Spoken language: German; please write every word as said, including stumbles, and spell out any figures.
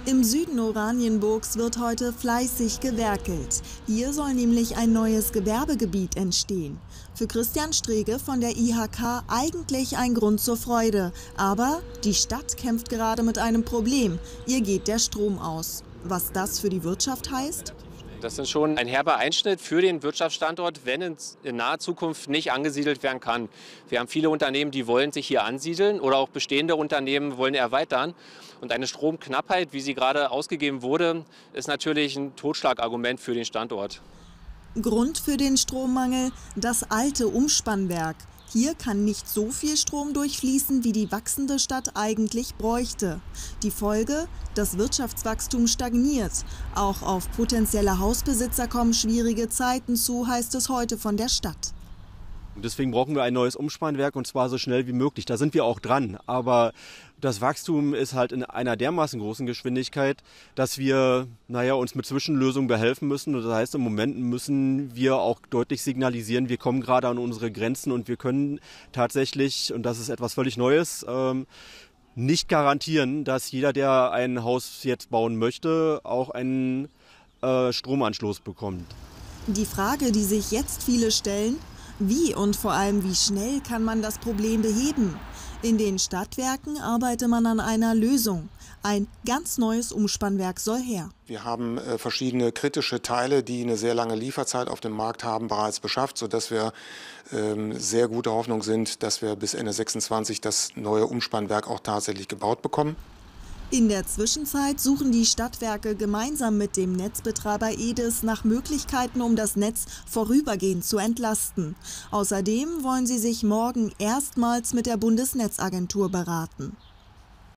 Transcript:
Im Süden Oranienburgs wird heute fleißig gewerkelt. Hier soll nämlich ein neues Gewerbegebiet entstehen. Für Christian Strege von der I H K eigentlich ein Grund zur Freude. Aber die Stadt kämpft gerade mit einem Problem. Ihr geht der Strom aus. Was das für die Wirtschaft heißt? Das ist schon ein herber Einschnitt für den Wirtschaftsstandort, wenn es in naher Zukunft nicht angesiedelt werden kann. Wir haben viele Unternehmen, die wollen sich hier ansiedeln oder auch bestehende Unternehmen wollen erweitern. Und eine Stromknappheit, wie sie gerade ausgegeben wurde, ist natürlich ein Totschlagargument für den Standort. Grund für den Strommangel: das alte Umspannwerk. Hier kann nicht so viel Strom durchfließen, wie die wachsende Stadt eigentlich bräuchte. Die Folge: das Wirtschaftswachstum stagniert. Auch auf potenzielle Hausbesitzer kommen schwierige Zeiten zu, heißt es heute von der Stadt. Deswegen brauchen wir ein neues Umspannwerk, und zwar so schnell wie möglich. Da sind wir auch dran. Aber das Wachstum ist halt in einer dermaßen großen Geschwindigkeit, dass wir naja, uns mit Zwischenlösungen behelfen müssen. Und das heißt, im Moment müssen wir auch deutlich signalisieren, wir kommen gerade an unsere Grenzen und wir können tatsächlich, und das ist etwas völlig Neues, ähm, nicht garantieren, dass jeder, der ein Haus jetzt bauen möchte, auch einen äh, Stromanschluss bekommt. Die Frage, die sich jetzt viele stellen: Wie und vor allem wie schnell kann man das Problem beheben? In den Stadtwerken arbeitet man an einer Lösung. Ein ganz neues Umspannwerk soll her. Wir haben äh, verschiedene kritische Teile, die eine sehr lange Lieferzeit auf dem Markt haben, bereits beschafft, sodass wir ähm, sehr gute Hoffnung sind, dass wir bis Ende sechsundzwanzig das neue Umspannwerk auch tatsächlich gebaut bekommen. In der Zwischenzeit suchen die Stadtwerke gemeinsam mit dem Netzbetreiber E D I S nach Möglichkeiten, um das Netz vorübergehend zu entlasten. Außerdem wollen sie sich morgen erstmals mit der Bundesnetzagentur beraten.